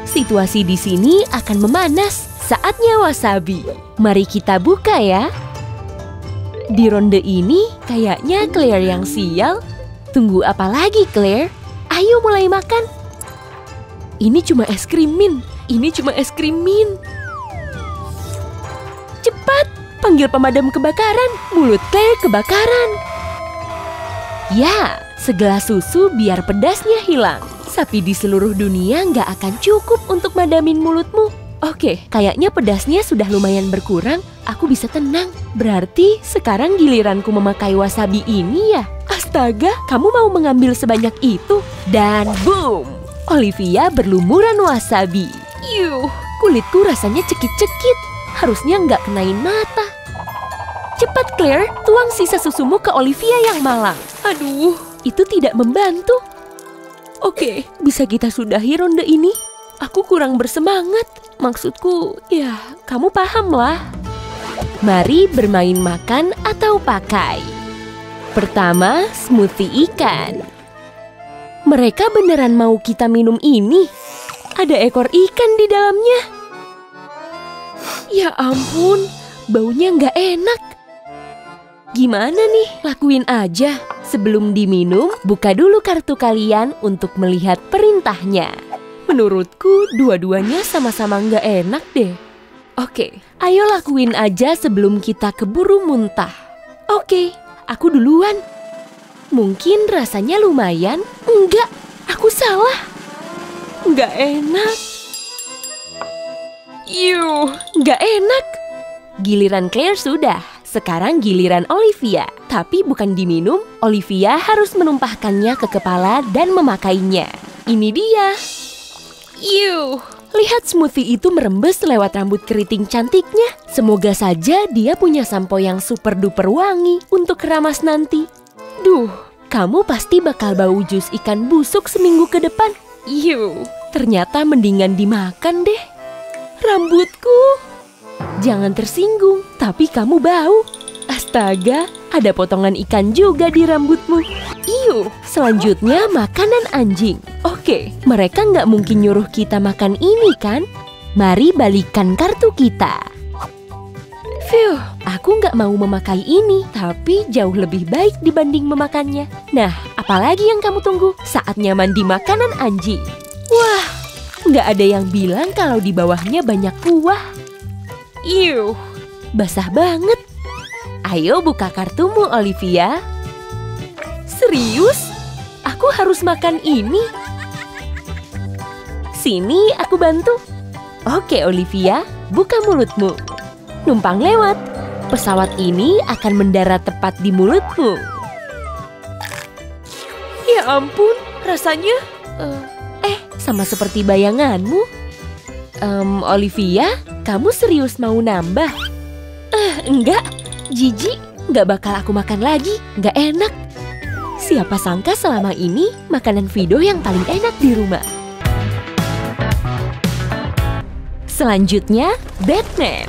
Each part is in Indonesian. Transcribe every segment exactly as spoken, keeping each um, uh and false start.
Situasi di sini akan memanas. Saatnya wasabi. Mari kita buka ya. Di ronde ini kayaknya Claire yang sial. Tunggu apa lagi, Claire? Ayo mulai makan. Ini cuma es krim mint. Ini cuma es krim mint. Cepat, panggil pemadam kebakaran. Mulut Claire kebakaran. Ya, segelas susu biar pedasnya hilang. Sapi di seluruh dunia nggak akan cukup untuk madamin mulutmu. Oke, kayaknya pedasnya sudah lumayan berkurang. Aku bisa tenang. Berarti sekarang giliranku memakai wasabi ini ya. Astaga, kamu mau mengambil sebanyak itu? Dan boom! Olivia berlumuran wasabi. Yuh, kulitku rasanya cekit-cekit. Harusnya nggak kenain mata. Cepat Claire, tuang sisa susumu ke Olivia yang malang. Aduh, itu tidak membantu. Oke, bisa kita sudahi ronde ini? Aku kurang bersemangat. Maksudku, ya kamu paham lah. Mari bermain makan atau pakai. Pertama, smoothie ikan. Mereka beneran mau kita minum ini? Ada ekor ikan di dalamnya. Ya ampun, baunya nggak enak. Gimana nih? Lakuin aja. Sebelum diminum, buka dulu kartu kalian untuk melihat perintahnya. Menurutku, dua-duanya sama-sama nggak enak deh. Oke, ayo lakuin aja sebelum kita keburu muntah. Oke, aku duluan. Mungkin rasanya lumayan. Enggak, aku salah. Nggak enak. Yuh, nggak enak. Giliran Claire sudah. Sekarang giliran Olivia. Tapi bukan diminum, Olivia harus menumpahkannya ke kepala dan memakainya. Ini dia. Yuh, lihat smoothie itu merembes lewat rambut keriting cantiknya. Semoga saja dia punya sampo yang super duper wangi untuk keramas nanti. Duh, kamu pasti bakal bau jus ikan busuk seminggu ke depan. Yuh, ternyata mendingan dimakan deh. Rambutku. Jangan tersinggung, tapi kamu bau. Astaga, ada potongan ikan juga di rambutmu. Iuh, selanjutnya makanan anjing. Oke, mereka nggak mungkin nyuruh kita makan ini kan? Mari balikan kartu kita. Phew, aku nggak mau memakai ini, tapi jauh lebih baik dibanding memakannya. Nah, apalagi yang kamu tunggu? Saatnya mandi makanan anjing. Wah, nggak ada yang bilang kalau di bawahnya banyak kuah. Iuh, basah banget. Ayo buka kartumu, Olivia. Serius? Aku harus makan ini? Sini, aku bantu. Oke, Olivia, buka mulutmu. Numpang lewat. Pesawat ini akan mendarat tepat di mulutmu. Ya ampun, rasanya... Uh, eh, sama seperti bayanganmu. Um, Olivia, kamu serius mau nambah? Eh, enggak. Jijik, nggak bakal aku makan lagi, nggak enak. Siapa sangka selama ini makanan Fido yang paling enak di rumah. Selanjutnya, Batman.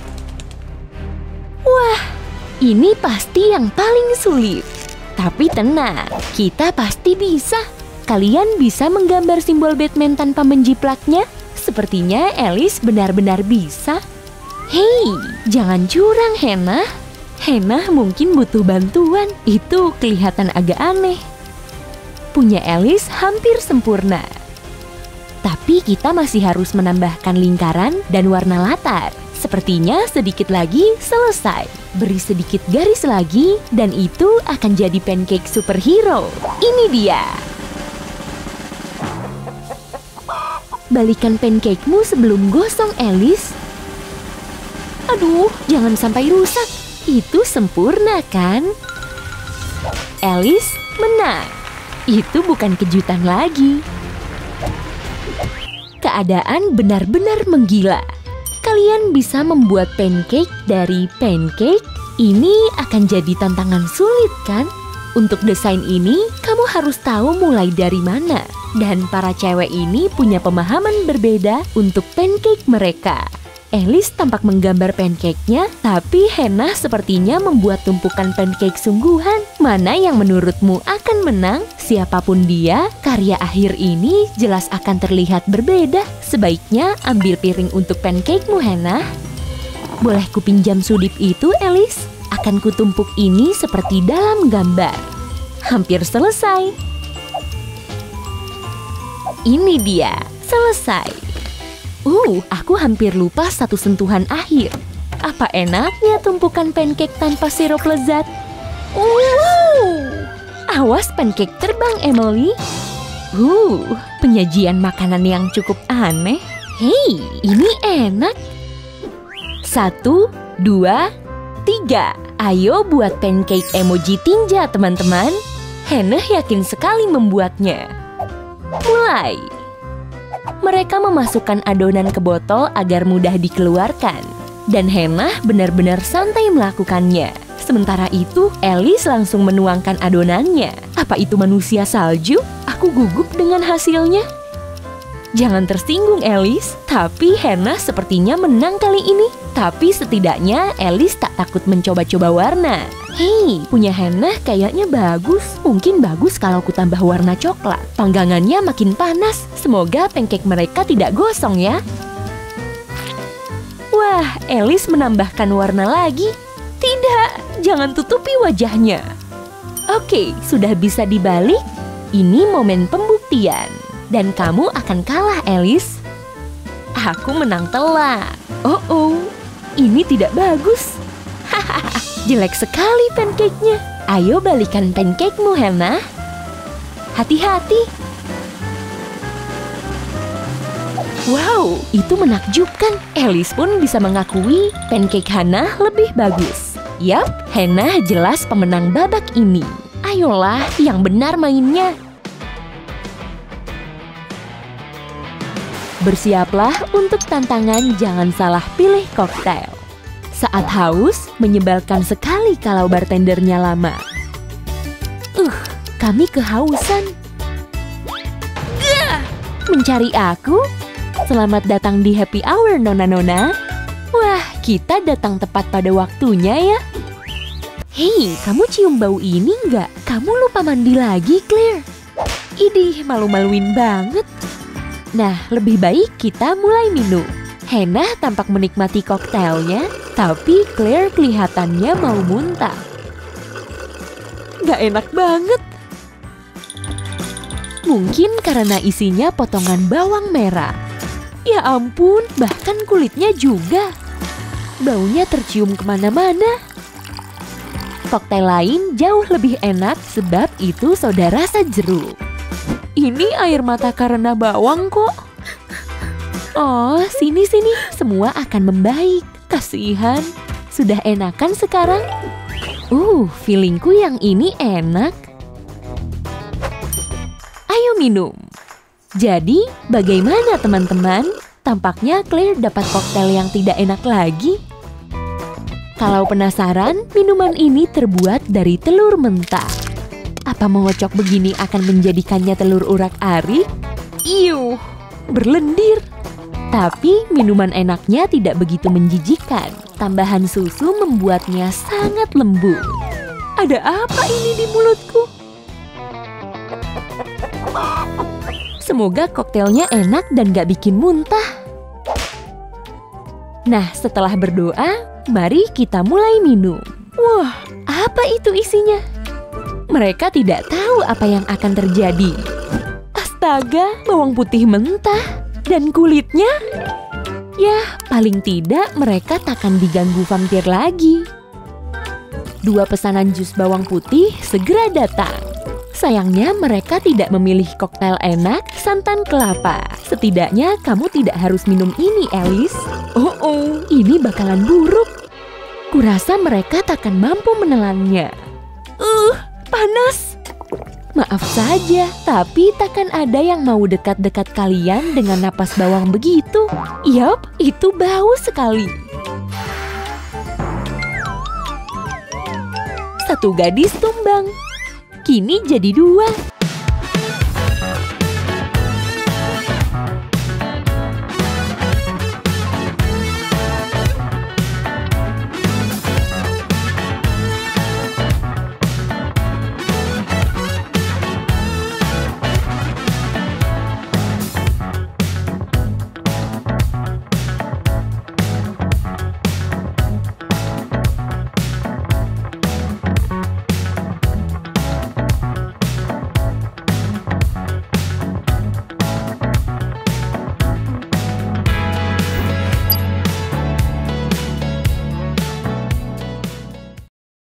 Wah, ini pasti yang paling sulit. Tapi tenang, kita pasti bisa. Kalian bisa menggambar simbol Batman tanpa menjiplaknya? Sepertinya Alice benar-benar bisa. Hei, jangan curang, Hannah. Hannah mungkin butuh bantuan. Itu kelihatan agak aneh. Punya Alice hampir sempurna. Tapi kita masih harus menambahkan lingkaran dan warna latar. Sepertinya sedikit lagi selesai. Beri sedikit garis lagi dan itu akan jadi pancake superhero. Ini dia. Balikan pancake-mu sebelum gosong, Alice. Aduh, jangan sampai rusak. Itu sempurna kan? Alice menang. Itu bukan kejutan lagi. Keadaan benar-benar menggila. Kalian bisa membuat pancake dari pancake. Ini akan jadi tantangan sulit kan? Untuk desain ini, kamu harus tahu mulai dari mana. Dan para cewek ini punya pemahaman berbeda untuk pancake mereka. Alice tampak menggambar pancake-nya, tapi Hannah sepertinya membuat tumpukan pancake sungguhan. Mana yang menurutmu akan menang? Siapapun dia, karya akhir ini jelas akan terlihat berbeda. Sebaiknya ambil piring untuk pancake-mu, Hannah. Boleh kupinjam sudip itu, Alice? Akan kutumpuk ini seperti dalam gambar. Hampir selesai. Ini dia, selesai. Uh, aku hampir lupa satu sentuhan akhir. Apa enaknya tumpukan pancake tanpa sirup lezat? Uh, awas pancake terbang, Emily. Uh, penyajian makanan yang cukup aneh. Hei, ini enak. Satu, dua, tiga. Ayo buat pancake emoji tinja, teman-teman. Hannah yakin sekali membuatnya. Mulai. Mereka memasukkan adonan ke botol agar mudah dikeluarkan. Dan Hannah benar-benar santai melakukannya. Sementara itu, Alice langsung menuangkan adonannya. Apa itu manusia salju? Aku gugup dengan hasilnya. Jangan tersinggung, Alice. Tapi Hannah sepertinya menang kali ini. Tapi setidaknya Alice tak takut mencoba-coba warna. Hei, punya Hannah kayaknya bagus. Mungkin bagus kalau ku tambah warna coklat. Panggangannya makin panas. Semoga pancake mereka tidak gosong ya. Wah, Alice menambahkan warna lagi. Tidak, jangan tutupi wajahnya. Oke, sudah bisa dibalik. Ini momen pembuktian. Dan kamu akan kalah, Alice. Aku menang telak. Oh, oh, ini tidak bagus. Hahaha, jelek sekali pancake-nya. Ayo balikan pancake-mu, Hannah. Hati-hati. Wow, itu menakjubkan. Alice pun bisa mengakui pancake Hannah lebih bagus. Yap, Hannah jelas pemenang babak ini. Ayolah, yang benar mainnya. Bersiaplah untuk tantangan jangan salah pilih koktail. Saat haus, menyebalkan sekali kalau bartendernya lama. Uh, kami kehausan. Gah! Mencari aku? Selamat datang di happy hour, nona-nona. Wah, kita datang tepat pada waktunya ya. Hei, kamu cium bau ini nggak? Kamu lupa mandi lagi, Claire. Idih, malu-maluin banget. Nah, lebih baik kita mulai minum. Hannah tampak menikmati koktailnya, tapi Claire kelihatannya mau muntah. Gak enak banget. Mungkin karena isinya potongan bawang merah. Ya ampun, bahkan kulitnya juga. Baunya tercium kemana-mana. Koktail lain jauh lebih enak sebab itu soda rasa jeruk. Ini air mata karena bawang kok. Oh, sini-sini. Semua akan membaik. Kasihan. Sudah enakan sekarang? Uh, feelingku yang ini enak. Ayo minum. Jadi, bagaimana teman-teman? Tampaknya Claire dapat koktail yang tidak enak lagi. Kalau penasaran, minuman ini terbuat dari telur mentah. Apa mengocok begini akan menjadikannya telur urak-arik? Iuh, berlendir. Tapi minuman enaknya tidak begitu menjijikan. Tambahan susu membuatnya sangat lembut. Ada apa ini di mulutku? Semoga koktailnya enak dan gak bikin muntah. Nah, setelah berdoa, mari kita mulai minum. Wah, apa itu isinya? Mereka tidak tahu apa yang akan terjadi. Astaga, bawang putih mentah. Dan kulitnya? Ya, paling tidak mereka takkan diganggu vampir lagi. Dua pesanan jus bawang putih segera datang. Sayangnya mereka tidak memilih koktail enak santan kelapa. Setidaknya kamu tidak harus minum ini, Alice. Oh, oh, ini bakalan buruk. Kurasa mereka takkan mampu menelannya. Uh, panas. Maaf saja, tapi takkan ada yang mau dekat-dekat kalian dengan napas bawang begitu. Yap, itu bau sekali. Satu gadis tumbang. Kini jadi dua.